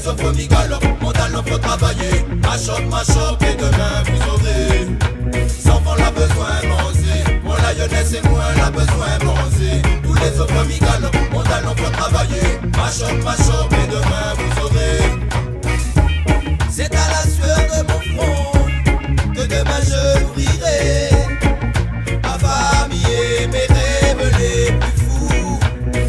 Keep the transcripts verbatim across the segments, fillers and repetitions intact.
offres mi galop, mon talent faut travailler. Ma chope, ma chope, et demain vous aurez. Enfants l'a besoin manger, mon la jeunesse et moi l'a besoin manger. Tous les offres mi galop, mon talent faut travailler. Ma chope, ma chope, et demain vous aurez. C'est à la sueur de mon front que demain je nourrirai ma famille et mes rêves les plus fous.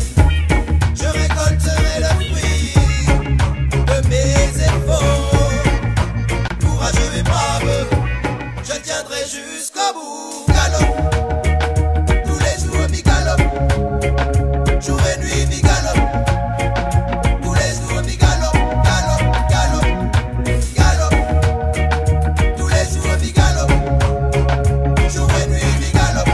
Je récolterai le fruit de mes efforts. Courageux et brave, je tiendrai jusqu'au bout. Galop, tous les jours mi galop, jour et nuit mi galop. Tous les jours mi galop, galop, galop, galop. Tous les jours mi galop, jour et nuit mi galop.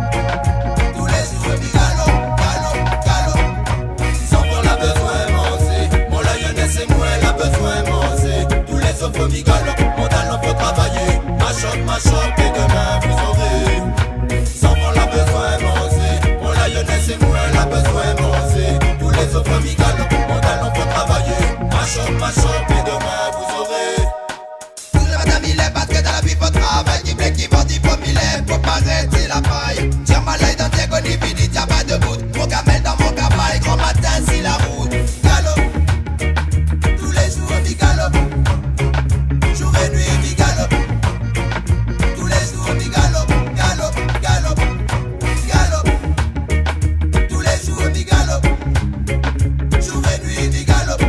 Tous les jours mi galop, galop, galop. Sans qu'on a besoin manger, mon la jeunesse et moi elle a besoin manger. Tous les offres mi galop, mon talent faut travailler. Ma chope, ma chope, et demain vous aurez. Sans qu'on a besoin manger, mon la jeunesse et moi elle a besoin manger. Tous les offres mi galop, mon talent faut travailler. Ma chope, ma chope, et demain vous aurez. Tout le madame il est parce que dans la vie faut travail. Qui plaît, qui vend, il faut mille, faut pas arrêter la paille. Tiens ma laille dans tes connies, vidi, tiens pas debout. Mon gamelle dans mon cabaye, grand matin si la route. Galop, tous les jours mi galop, jour et nuit mi galop. Tous les jours mi galop, galop, galop, galop. Tous les jours mi galop, jour et nuit mi galop.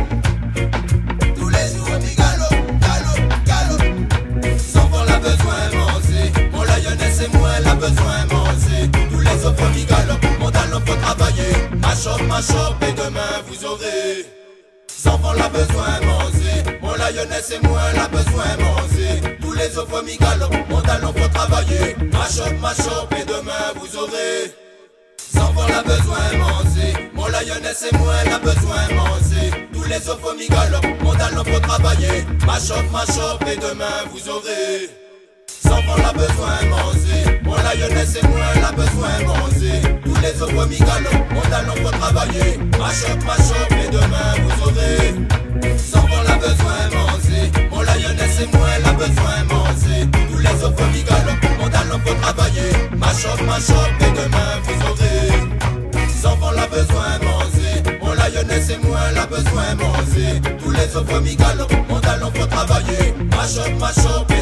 Tous les jours mi galop, galop, galop. Sans qu'on a besoin manger, mon la jeunesse et moi elle a besoin manger. Tous les offres mi galop, mon talent faut travailler. Ma chope, ma chope, et demain vous aurez. Sans qu'on a besoin manger, mon la jeunesse et moi elle a besoin manger. Tous les offres mi galop, mon talent faut travailler. Ma chope, ma chope, et demain vous aurez. Sans qu'on a besoin manger, mon la jeunesse et moi elle a besoin manger. Tous les offres mi galop, mon talent faut travailler. Ma chope, ma chope, et demain vous aurez. Sans qu'on a besoin manger, mon la jeunesse et moi elle a besoin manger. Tous les offres mi galop, mon talent faut travailler. Ma chope, ma chope, et demain vous aurez. Sans qu'on a besoin manger, mon la jeunesse et moi elle a besoin manger. Tous les offres mi galop, mon talent faut travailler. Ma chope, ma chope, et demain vous aurez. Sans qu'on a besoin manger, mon la jeunesse et moi elle a besoin manger. Tous les offres mi galop, mon talent faut travailler. Ma chope, ma chope,